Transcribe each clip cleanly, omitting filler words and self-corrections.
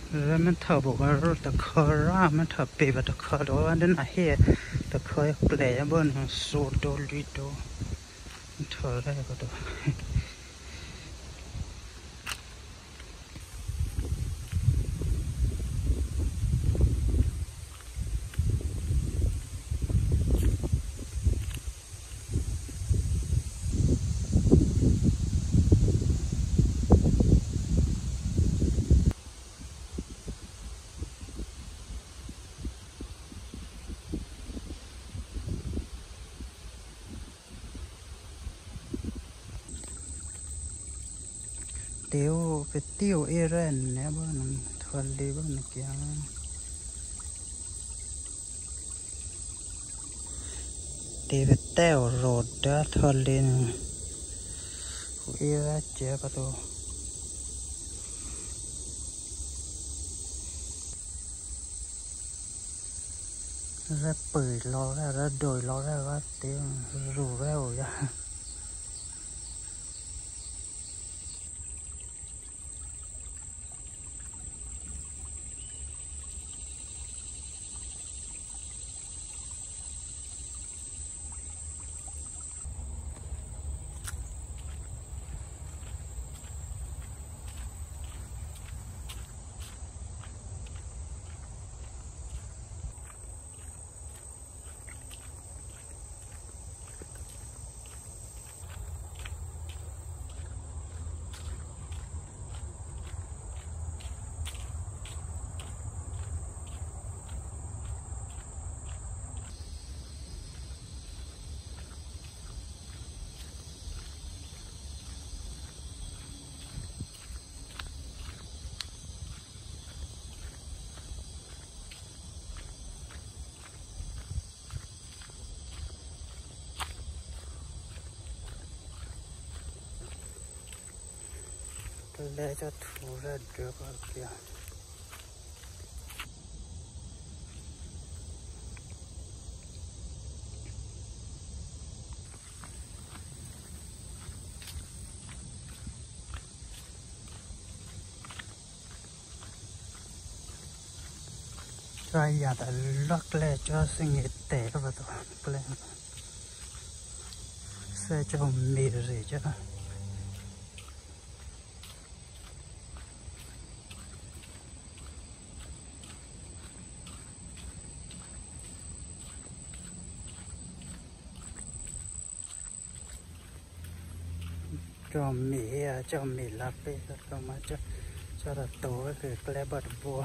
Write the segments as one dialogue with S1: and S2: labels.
S1: rồi mình thở bộ vào rồi ta khơi ra mình thở bể vào ta khơi đó đến là hè ta khơi lẻ bên số đô lít đô thở ra cái đó tiêu cái tiêu Iran nè bên thở đi bên kia thì cái teo rột đã thở lên Iran chế cái đó ra bưởi lo ra đồi lo ra tiêu rủ rêu ra để cho thủ ra được ở kia rồi giờ ta lót lẹ cho sinh nhật tệ các bạn plan sẽ cho mì gì chứ cho mì lá bê cho mà cho là tổ cái lẽ bật bùa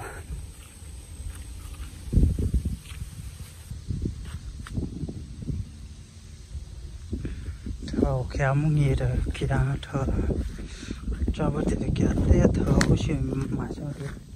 S1: thầu khéo muốn gì được khi đang thở cho bữa tiệc kia thở chỉ mà cho được